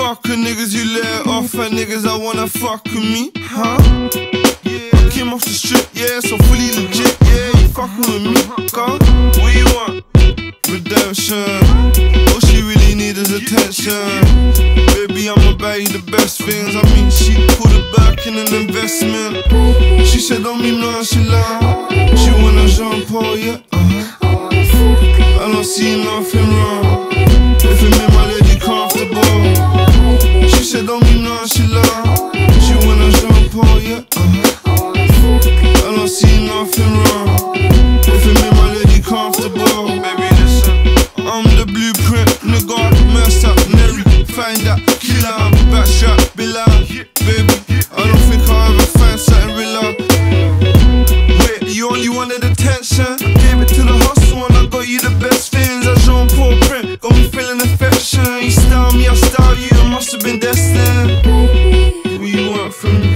Fuck with niggas you let off and niggas that wanna fuck with me, huh? Yeah, I came off the strip, yeah, so fully legit, yeah. You fucking with me, God? What you want? Redemption. All she really need is attention. Baby, I'ma buy you the best things. I mean, she put it back in an investment. She said don't be nonchalant. She wanna Jean Paul, yeah. I don't see nothing wrong if it made my lady comfortable. She said don't be nonchalant. She wanna Jean Paul, yeah. I don't see nothing wrong if it made my lady comfortable. Baby, listen, I'm the blueprint, nigga. Mess up, Neri, find that killer, backstrap, Bilal. Baby, I don't think I'll ever find something realer. Wait, you only wanted attention? I gave it to the hustle and I got you the best things. That Jean Paul print got me feeling affection. You style me, I style you, it must have been destined. What you want from me?